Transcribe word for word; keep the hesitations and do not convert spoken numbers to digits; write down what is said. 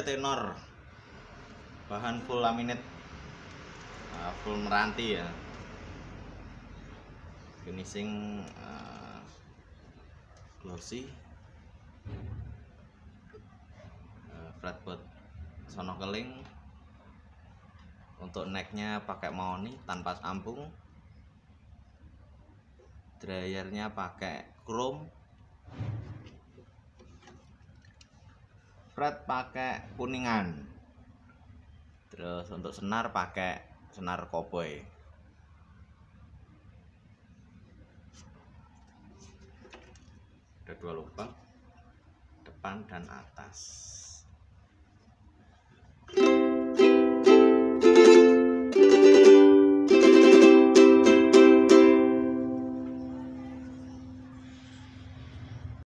tenor, bahan full laminate, uh, full meranti ya. Finishing uh, glossy, uh, fretboard sono keling. Untuk necknya pakai mahoni tanpa ampung, dryernya pakai chrome, fret pakai kuningan. Terus untuk senar pakai senar cowboy. Ada dua lubang, depan dan atas.